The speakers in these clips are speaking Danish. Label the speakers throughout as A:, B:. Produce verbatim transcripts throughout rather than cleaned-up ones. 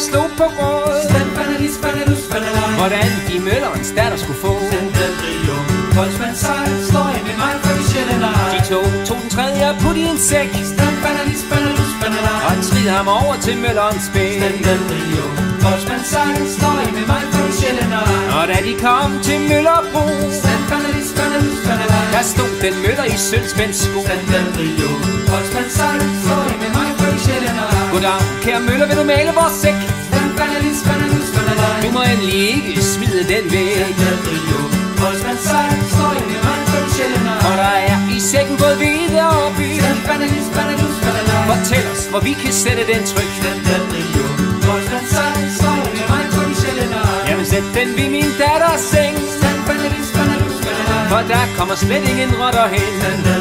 A: slog på råd, hvordan de møllerens datter skulle få. De to tog den tredje og putte i en sæk og trillede ham over til møllerens bæk. Og da de kom til Møllerbro, der stod den møller i sølvspænds sko. Goddag, kære møller, vil du male vores sæk? Du må endelig ikke smide den væk. Og der er i sækken både hvide og by. Fortæl os, hvor vi kan sætte den tryk. Jeg vil sætte den ved min datters seng, for der kommer slet ingen rotter hen.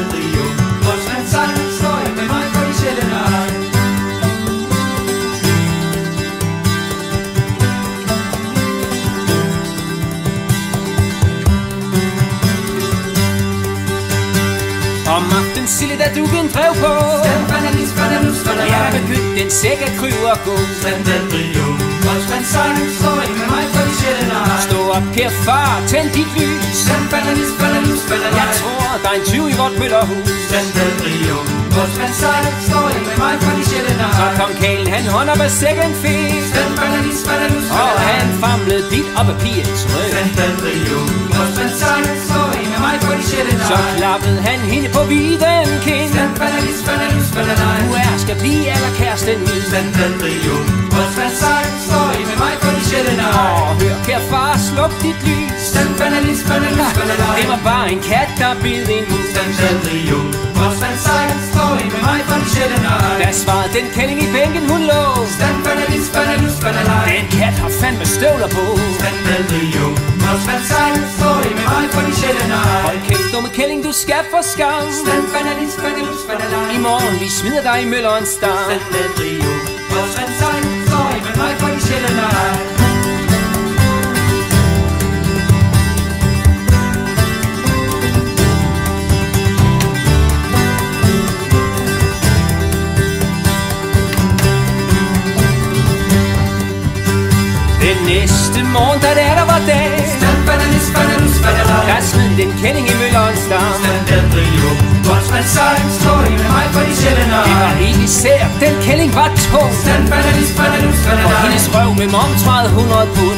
A: Om aftenen silde, da dukken drev på, ja, der begyndte den sæk at kryve og gå. Stå op, kære far, tænd dit lys. Jeg tror, der er en tyv i vort møllerhus. Så kom Kalen, han hånd op af sækken fik, og han famlede bit op af pigens rød. Så klappede han hende på viden kind. Du er skal blive aller kæresten min. Og hør, kære far, sluk dit lys. Det var bare en kat, der bed en mus. Der svarede den kælling i bænken, hun lå. Den kat har fandme støvler på. Hold kæft, dumme kælling, du skal få skam. I morgen vi smider dig i møllerens dam. Den næste morgen, da der, der var dag, der smed den kælling i møllerens dam. Det var helt især, den kælling var tung, og hendes røv med momtræet hundrede pund.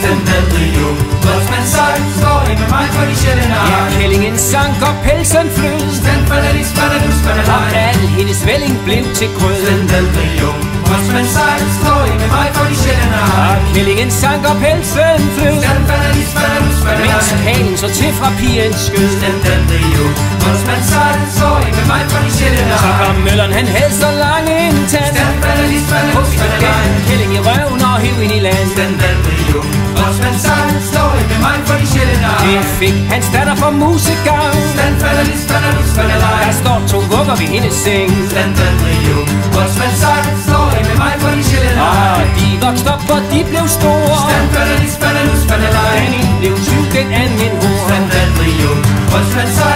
A: Ja, kællingen sank og pelsen flød, og al hendes vælling blev til grød. Og kællingen sank og pelsen flød, mens kalen så til fra pigens skød. Så kom mølleren, han havde så lang en tand, husk den kælling i røven og hev ind i land. Det fik hans datter for musegang, der står to vugger ved hendes seng. Og de voksede op, og de blev store. Den ene blev syg, den anden en hår.